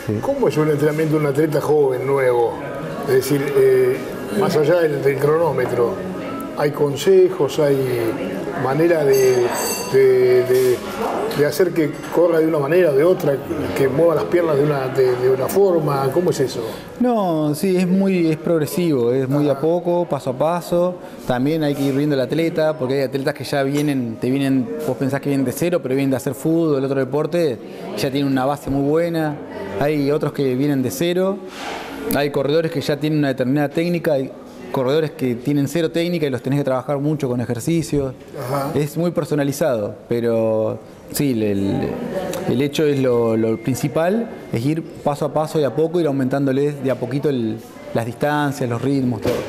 Sí. ¿Cómo es un entrenamiento de un atleta joven, nuevo? Es decir, más allá del cronómetro, ¿hay consejos, hay manera de hacer que corra de una manera o de otra, que mueva las piernas de una forma? ¿Cómo es eso? No, sí, es progresivo, es muy a poco, paso a paso. También hay que ir viendo al atleta, porque hay atletas que ya vos pensás que vienen de cero, pero vienen de hacer fútbol, otro deporte, ya tienen una base muy buena. Hay otros que vienen de cero, hay corredores que ya tienen una determinada técnica, hay corredores que tienen cero técnica y los tenés que trabajar mucho con ejercicios. Ajá. Es muy personalizado, pero sí, el hecho es lo principal, es ir paso a paso y a poco, ir aumentándoles de a poquito las distancias, los ritmos, todo.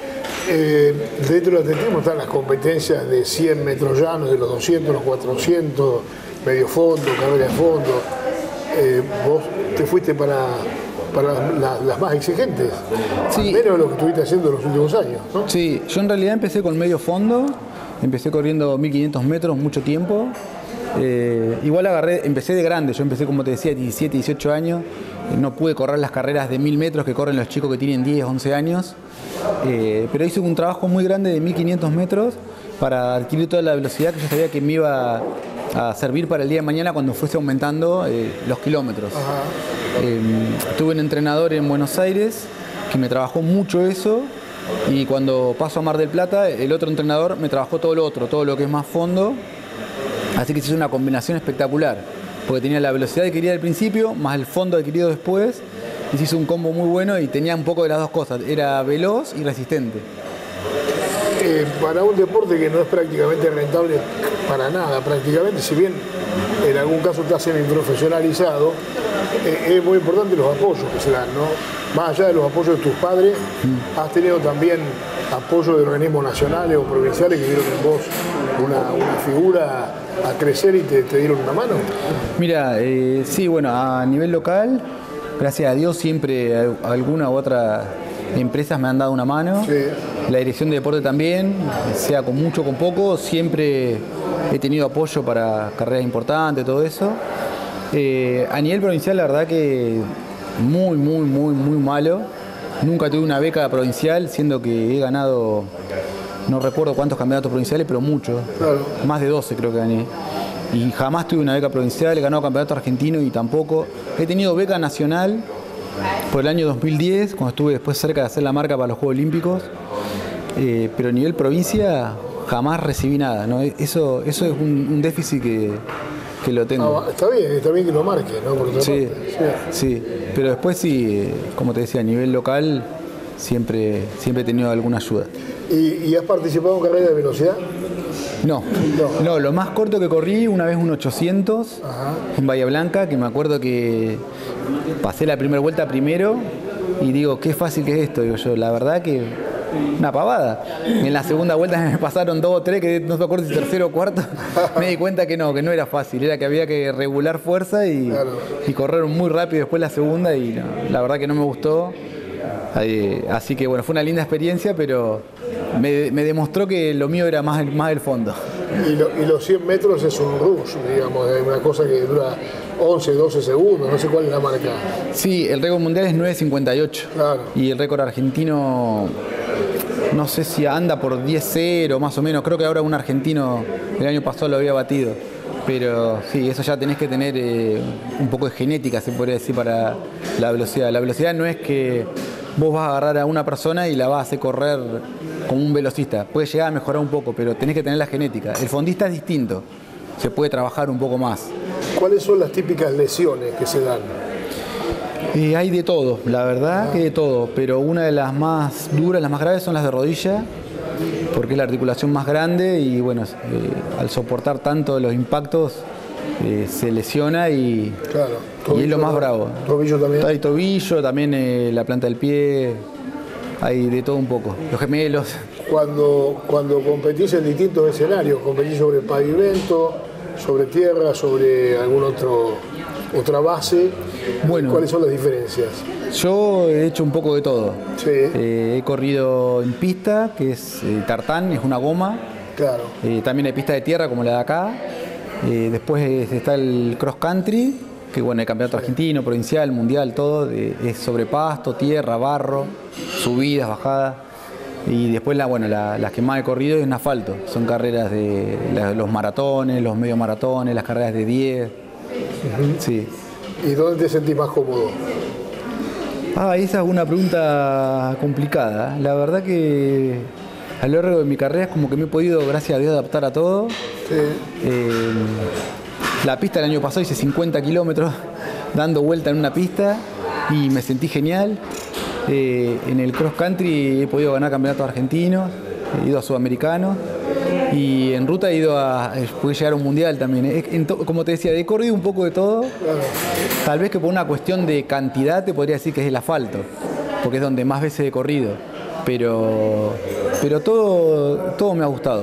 Dentro del atletismo están las competencias de 100 metros llanos, de los 200, los 400, medio fondo, carrera de fondo. Vos te fuiste para las más exigentes, sí. Menos lo que estuviste haciendo en los últimos años, ¿no? Sí, yo en realidad empecé con medio fondo, empecé corriendo 1500 metros mucho tiempo. Igual empecé de grande, yo empecé como te decía, 17, 18 años, no pude correr las carreras de 1000 metros que corren los chicos que tienen 10, 11 años, pero hice un trabajo muy grande de 1500 metros para adquirir toda la velocidad que yo sabía que me iba a servir para el día de mañana cuando fuese aumentando los kilómetros. Tuve un entrenador en Buenos Aires que me trabajó mucho eso, y cuando paso a Mar del Plata, el otro entrenador me trabajó todo lo otro, todo lo que es más fondo. Así que se hizo una combinación espectacular, porque tenía la velocidad adquirida al principio, más el fondo adquirido después, y se hizo un combo muy bueno y tenía un poco de las dos cosas, era veloz y resistente. Para un deporte que no es prácticamente rentable para nada, prácticamente, si bien en algún caso está semi-profesionalizado, es muy importante los apoyos que se dan, ¿no? Más allá de los apoyos de tus padres, has tenido también apoyo de organismos nacionales o provinciales que vieron en vos una figura a crecer y te dieron una mano. Mira, sí, bueno, a nivel local, gracias a Dios, siempre alguna u otra empresas me han dado una mano. Sí. La dirección de deporte también, sea con mucho o con poco, siempre he tenido apoyo para carreras importantes, todo eso. A nivel provincial, la verdad que muy malo. Nunca tuve una beca provincial, siendo que he ganado, no recuerdo cuántos campeonatos provinciales, pero muchos. Claro. Más de 12 creo que gané. Y jamás tuve una beca provincial, he ganado campeonato argentino y tampoco. He tenido beca nacional por el año 2010, cuando estuve después cerca de hacer la marca para los Juegos Olímpicos. Pero a nivel provincia jamás recibí nada, ¿no? Eso es un déficit que lo tengo. Está bien que lo marque, ¿no? Por otra sí, parte. Sí, pero después sí, como te decía, a nivel local siempre he tenido alguna ayuda. ¿Y has participado en carreras de velocidad? No, lo más corto que corrí una vez un 800. Ajá. En Bahía Blanca, que me acuerdo que pasé la primera vuelta primero y digo, qué fácil que es esto, digo yo, la verdad que una pavada. En la segunda vuelta me pasaron 2 o 3, que no me acuerdo si tercero o cuarto, me di cuenta que no era fácil, era que había que regular fuerza y correr muy rápido después la segunda y no, la verdad que no me gustó. Así que bueno, fue una linda experiencia, pero me demostró que lo mío era más el fondo. Y los 100 metros es un rush, digamos, es una cosa que dura 11, 12 segundos, no sé cuál es la marca. Sí, el récord mundial es 9.58. Claro. Y el récord argentino, no sé si anda por 10.0 más o menos, creo que ahora un argentino el año pasado lo había batido. Pero sí, eso ya tenés que tener un poco de genética, se podría decir, para la velocidad. La velocidad no es que vos vas a agarrar a una persona y la vas a hacer correr como un velocista. Puede llegar a mejorar un poco, pero tenés que tener la genética. El fondista es distinto, se puede trabajar un poco más. ¿Cuáles son las típicas lesiones que se dan? Hay de todo, la verdad que de todo, pero una de las más duras, las más graves son las de rodilla, porque es la articulación más grande y bueno, al soportar tanto los impactos se lesiona y, claro, y es lo más bravo. ¿Tobillo también? Hay tobillo, también la planta del pie, hay de todo un poco, los gemelos. Cuando competís en distintos escenarios, competís sobre pavimento, sobre tierra, sobre otra base, bueno, ¿cuáles son las diferencias? Yo he hecho un poco de todo. Sí. He corrido en pista, que es tartán, es una goma. Claro. También hay pista de tierra como la de acá. Después está el cross country, que bueno, el campeonato argentino, provincial, mundial, todo, es sobre pasto, tierra, barro, subidas, bajadas. Y después las que más he corrido es en asfalto. Son carreras de los maratones, los medio maratones, las carreras de 10. Sí. ¿Y dónde te sentís más cómodo? Esa es una pregunta complicada. La verdad que a lo largo de mi carrera es como que me he podido, gracias a Dios, adaptar a todo. Sí. La pista el año pasado hice 50 kilómetros dando vuelta en una pista y me sentí genial. En el cross country he podido ganar campeonatos argentinos, he ido a sudamericanos y en ruta pude llegar a un mundial también. Como te decía, he corrido un poco de todo. Tal vez que por una cuestión de cantidad te podría decir que es el asfalto, porque es donde más veces he corrido. Pero todo me ha gustado.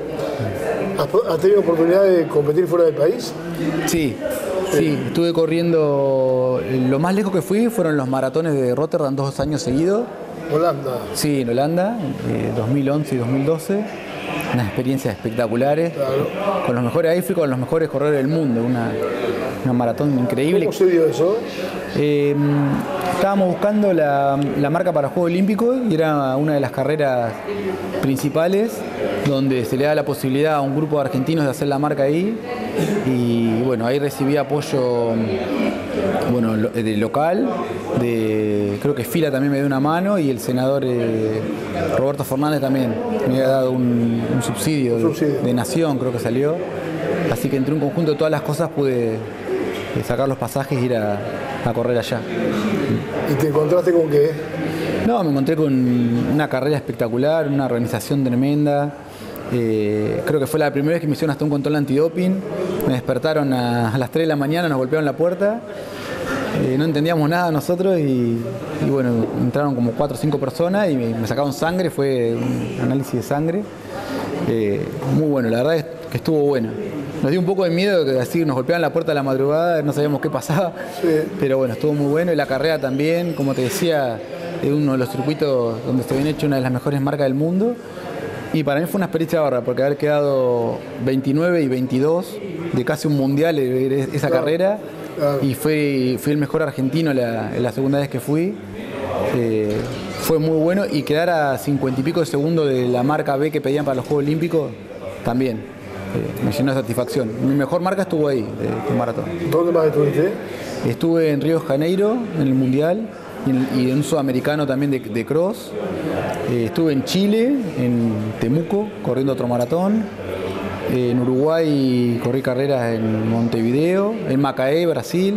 ¿Has tenido oportunidad de competir fuera del país? Sí, estuve corriendo. Lo más lejos que fui fueron los maratones de Rotterdam 2 años seguidos. ¿Holanda? Sí, en Holanda, 2011 y 2012. Unas experiencias espectaculares. Claro. Con los mejores, ahí fui con los mejores corredores del mundo. Una maratón increíble. ¿Cómo se dio eso? Estábamos buscando la marca para Juegos Olímpicos y era una de las carreras principales donde se le da la posibilidad a un grupo de argentinos de hacer la marca ahí. Y bueno, ahí recibí apoyo de local, creo que Fila también me dio una mano y el senador Roberto Fernández también me había dado un subsidio de Nación, creo que salió. Así que entre un conjunto de todas las cosas pude sacar los pasajes e ir a correr allá. ¿Y te encontraste con qué? No, me encontré con una carrera espectacular, una organización tremenda. Creo que fue la primera vez que me hicieron hasta un control antidoping. Me despertaron a las 3 de la mañana, nos golpearon la puerta. No entendíamos nada nosotros y bueno, entraron como 4 o 5 personas y me sacaron sangre, fue un análisis de sangre. Muy bueno, la verdad es que estuvo bueno. Nos dio un poco de miedo que así nos golpeaban la puerta a la madrugada, no sabíamos qué pasaba, pero bueno, estuvo muy bueno. Y la carrera también, como te decía, es uno de los circuitos donde se habían hecho una de las mejores marcas del mundo. Y para mí fue una experiencia bárbara, porque haber quedado 29 y 22 de casi un mundial esa carrera, y fui el mejor argentino la segunda vez que fui. Fue muy bueno, y quedar a 50 y pico de segundos de la marca B que pedían para los Juegos Olímpicos, también me llenó de satisfacción. Mi mejor marca estuvo ahí, de maratón. ¿Dónde más estuviste? Estuve en Río de Janeiro, en el mundial, y en un sudamericano también de cross. Estuve en Chile, en Temuco, corriendo otro maratón. En Uruguay corrí carreras en Montevideo, en Macaé, Brasil.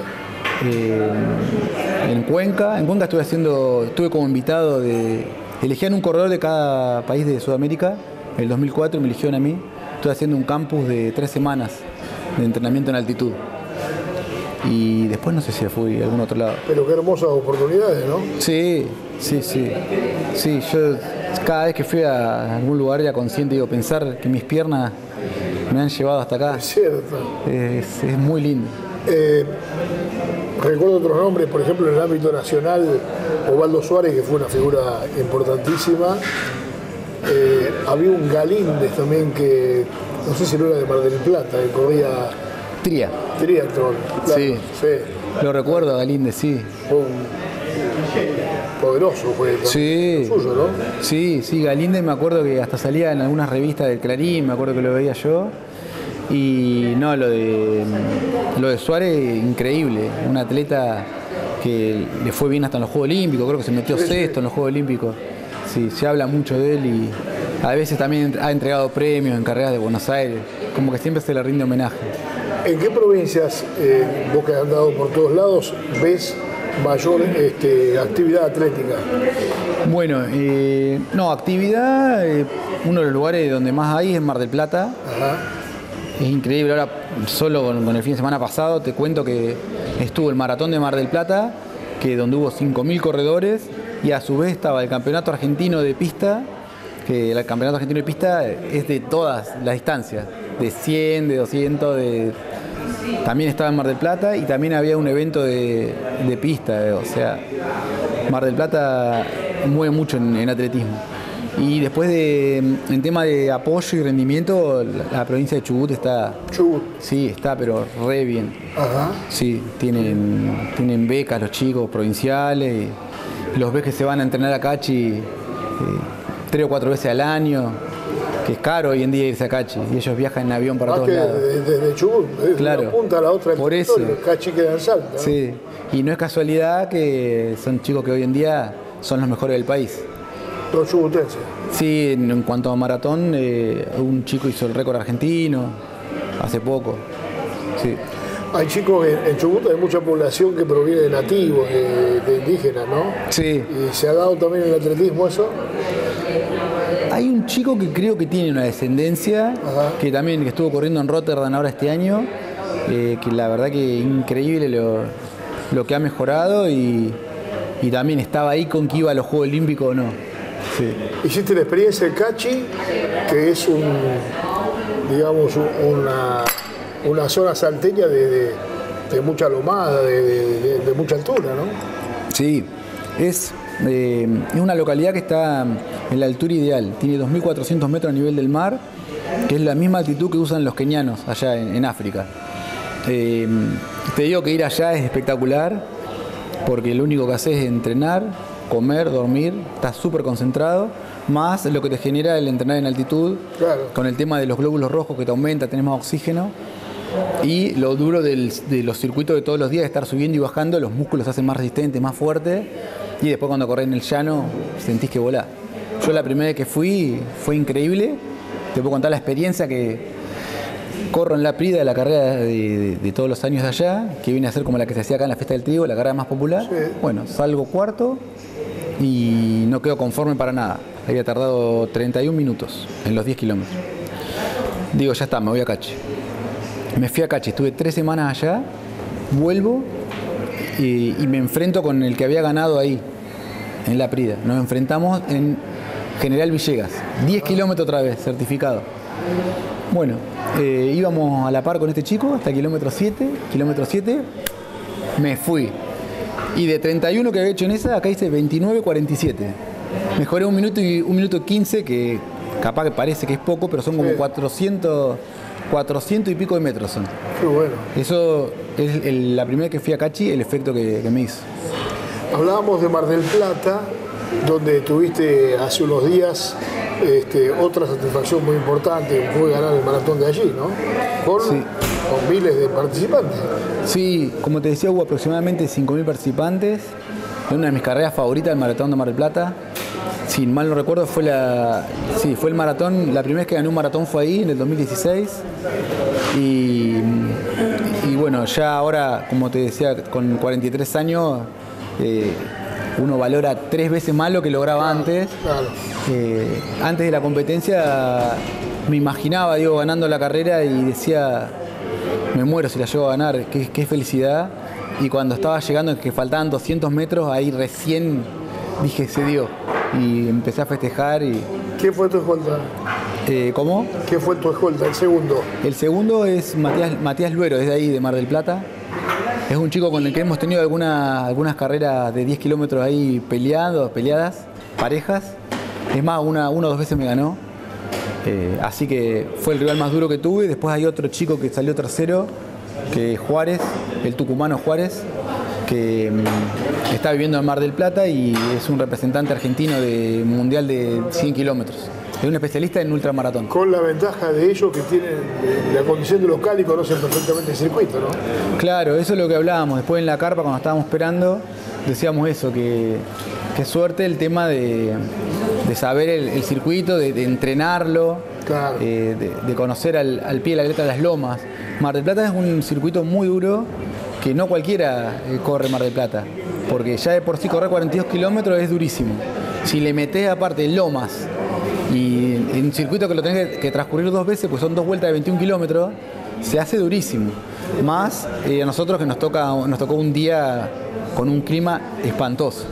En Cuenca estuve como invitado elegían un corredor de cada país de Sudamérica. En el 2004 me eligieron a mí. Estuve haciendo un campus de 3 semanas de entrenamiento en altitud. Y después no sé si fui a algún otro lado. Pero qué hermosas oportunidades, ¿no? Sí, yo cada vez que fui a algún lugar ya consciente, digo, pensar que mis piernas me han llevado hasta acá. Es cierto. Es muy lindo. Recuerdo otros nombres, por ejemplo, en el ámbito nacional, Osvaldo Suárez, que fue una figura importantísima. Había un Galíndez también que, no sé si no era de Mar del Plata, que corría... Triatlón. Claro, sí. Lo recuerdo, Galíndez, sí. Fue poderoso, fue sí. Suyo, ¿no? Sí, Galíndez me acuerdo que hasta salía en algunas revistas del Clarín, me acuerdo que lo veía yo. Y no, lo de Suárez, increíble. Un atleta que le fue bien hasta en los Juegos Olímpicos, creo que se metió sexto en los Juegos Olímpicos. Sí, se habla mucho de él y a veces también ha entregado premios en carreras de Buenos Aires, como que siempre se le rinde homenaje. ¿En qué provincias, vos que has andado por todos lados, ves mayor actividad atlética? Bueno, actividad, uno de los lugares donde más hay es Mar del Plata. Ajá. Es increíble, ahora solo con el fin de semana pasado te cuento que estuvo el maratón de Mar del Plata, donde hubo 5.000 corredores, y a su vez estaba el campeonato argentino de pista, que el campeonato argentino de pista es de todas las distancias, de 100, de 200, también estaba en Mar del Plata, y también había un evento de pista, o sea, Mar del Plata mueve mucho en atletismo. Y después en tema de apoyo y rendimiento, la provincia de Chubut está... Chubut. Sí, está, pero re bien. Ajá. Sí, tienen becas los chicos provinciales, y los ves que se van a entrenar a Cachi 3 o 4 veces al año, que es caro hoy en día irse a Cachi, y ellos viajan en avión para todos lados. Desde Chubut, desde claro, una punta a la otra, por eso. Cachi queda en Salta, ¿no? Sí, y no es casualidad que son chicos que hoy en día son los mejores del país. Los chubutenses. Sí, en cuanto a maratón, un chico hizo el récord argentino hace poco. Sí. Hay chicos en Chubut, hay mucha población que proviene de nativos, de indígenas, ¿no? Sí. ¿Y se ha dado también en el atletismo eso? Hay un chico que creo que tiene una descendencia, Ajá. que también estuvo corriendo en Rotterdam ahora este año, que la verdad que increíble lo que ha mejorado y también estaba ahí con que iba a los Juegos Olímpicos o no. Sí. Hiciste la experiencia de Cachi, que es una zona salteña de mucha lomada, de mucha altura, ¿no? Sí, es una localidad que está en la altura ideal, tiene 2.400 metros a nivel del mar, que es la misma altitud que usan los kenianos allá en África. Te digo que ir allá es espectacular, porque lo único que haces es entrenar, comer, dormir, estás súper concentrado, más lo que te genera el entrenar en altitud, claro, con el tema de los glóbulos rojos que te aumenta, tenés más oxígeno, y lo duro de los circuitos de todos los días, de estar subiendo y bajando, los músculos se hacen más resistentes, más fuertes, y después cuando corres en el llano sentís que volás. Yo la primera vez que fui fue increíble, te puedo contar la experiencia que corro en la Prida de la carrera de todos los años de allá, que viene a ser como la que se hacía acá en la Fiesta del Trigo, la carrera más popular. Sí. Bueno, salgo cuarto y no quedo conforme para nada. Había tardado 31 minutos en los 10 kilómetros. Digo, ya está, me voy a Cachi. Me fui a Cachi, estuve 3 semanas allá, vuelvo y me enfrento con el que había ganado ahí, en la Prida. Nos enfrentamos en General Villegas, 10 kilómetros otra vez, certificado. Bueno, íbamos a la par con este chico hasta kilómetro 7, me fui. Y de 31 que había hecho en esa, acá hice 29:47. Mejoré 1 minuto 15, que capaz que parece que es poco, pero son como 400 y pico de metros son. Qué bueno. Eso es la primera vez que fui a Cachi, el efecto que me hizo. Hablábamos de Mar del Plata, donde tuviste hace unos días otra satisfacción muy importante, fue ganar el maratón de allí, ¿no? Con miles de participantes. Sí, como te decía, hubo aproximadamente 5.000 participantes. Es una de mis carreras favoritas, el maratón de Mar del Plata. Si mal no recuerdo, fue el maratón, la primera vez que gané un maratón fue ahí, en el 2016. Y bueno, ya ahora, como te decía, con 43 años, uno valora 3 veces más lo que lograba antes. Claro. Antes de la competencia me imaginaba, digo, ganando la carrera y decía, me muero si la llego a ganar, qué felicidad. Y cuando estaba llegando, que faltaban 200 metros, ahí recién dije, se dio. Y empecé a festejar. ¿Quién fue tu escolta? ¿Cómo? ¿Quién fue tu escolta, el segundo? El segundo es Matías Luero, es de ahí, de Mar del Plata. Es un chico con el que hemos tenido algunas carreras de 10 kilómetros ahí peleadas, parejas. Es más, una o 2 veces me ganó. Así que fue el rival más duro que tuve. Después hay otro chico que salió tercero, que es Juárez, el tucumano Juárez, que está viviendo en Mar del Plata y es un representante argentino de mundial de 100 kilómetros. Es un especialista en ultramaratón. Con la ventaja de ellos que tienen la condición de local y conocen perfectamente el circuito, ¿no? Claro, eso es lo que hablábamos. Después en la carpa, cuando estábamos esperando, decíamos eso, que suerte el tema de saber el circuito, de entrenarlo, claro, de conocer al pie de la letra las lomas. Mar del Plata es un circuito muy duro que no cualquiera corre Mar del Plata, porque ya de por sí correr 42 kilómetros es durísimo. Si le metés aparte lomas y en un circuito que lo tenés que transcurrir 2 veces, pues son 2 vueltas de 21 kilómetros, se hace durísimo. Más a nosotros que nos tocó un día con un clima espantoso.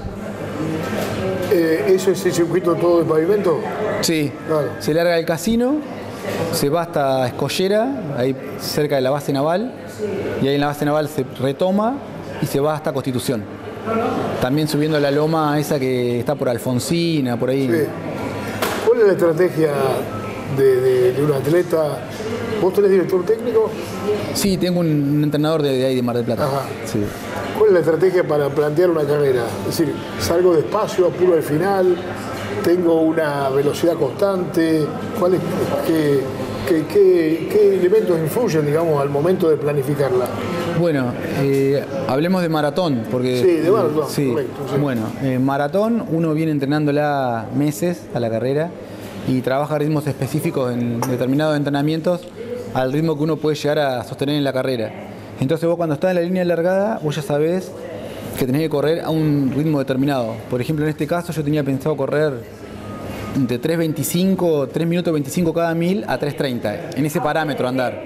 ¿Eso es el circuito todo de pavimento? Sí, claro. Se larga del casino, se va hasta Escollera, ahí cerca de la base naval, y ahí en la base naval se retoma y se va hasta Constitución. También subiendo la loma esa que está por Alfonsina, por ahí. Sí. es la estrategia de un atleta? ¿Vos tenés director técnico? Sí, tengo un entrenador de ahí de Mar del Plata. Ajá. Sí. ¿Cuál es la estrategia para plantear una carrera? Es decir, salgo despacio, apuro al final, tengo una velocidad constante. ¿Cuál es, qué elementos influyen, digamos, al momento de planificarla? Bueno, hablemos de maratón, porque... Sí, de maratón, sí. Correcto. Sí. Bueno, maratón uno viene entrenándola meses a la carrera y trabaja ritmos específicos en determinados entrenamientos al ritmo que uno puede llegar a sostener en la carrera. Entonces vos cuando estás en la línea de largada, vos ya sabés que tenés que correr a un ritmo determinado. Por ejemplo, en este caso yo tenía pensado correr de 3.25, 3 minutos 25 cada 1000 a 3.30, en ese parámetro andar.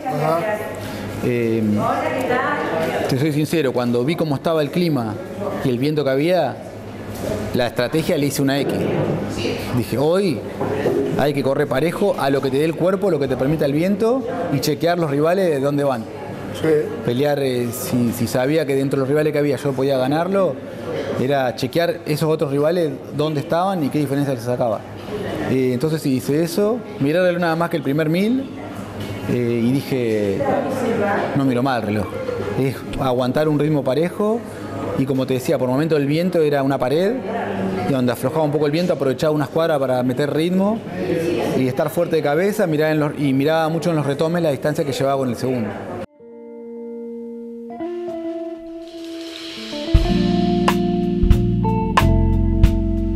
Te soy sincero, cuando vi cómo estaba el clima y el viento que había, la estrategia le hice una X. Dije, hoy hay que correr parejo a lo que te dé el cuerpo, lo que te permita el viento y chequear los rivales de dónde van. Sí. Pelear, si sabía que dentro de los rivales que había yo podía ganarlo, era chequear esos otros rivales dónde estaban y qué diferencia les sacaba. Entonces sí, hice eso, mirarle nada más que el primer 1000 y dije, no miro mal el reloj, es aguantar un ritmo parejo y como te decía, por momento el viento era una pared y donde aflojaba un poco el viento aprovechaba unas cuadras para meter ritmo y estar fuerte de cabeza, miraba mucho en los retomes la distancia que llevaba con el segundo.